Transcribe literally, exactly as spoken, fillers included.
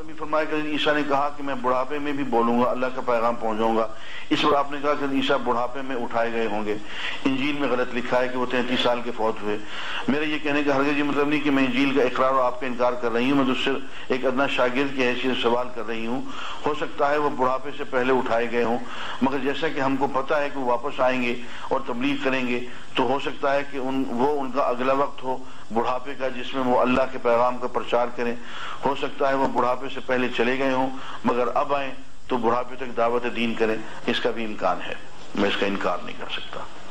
नबी फरमाया कि ईसा ने कहा कि मैं बुढ़ापे में भी बोलूंगा, अल्लाह का पैगाम पहुंचाऊंगा। इस पर आपने कहा कि ईसा बुढ़ापे में उठाए गए होंगे। इंजील में गलत लिखा है कि वो तैंतीस साल के फौत हुए। मेरे ये कहने का हरगिज़ ये मतलब नहीं कि मैं इंजील का इकरार और आपका इनकार कर रही हूँ, मैं तो सिर्फ एक अदना शागिर्द की हैसियत से सवाल कर रही हूँ। हो सकता है वो बुढ़ापे से पहले उठाए गए हों, मगर जैसा कि हमको पता है कि वो वापस आएंगे और तबलीग करेंगे, तो हो सकता है कि उन वो उनका अगला वक्त हो बुढ़ापे का जिसमें वो अल्लाह के पैगाम का प्रचार करें। हो सकता है वो बुढ़ापे से पहले चले गए हों मगर अब आए तो बुढ़ापे तक दावत दीन करें, इसका भी इम्कान है, मैं इसका इनकार नहीं कर सकता।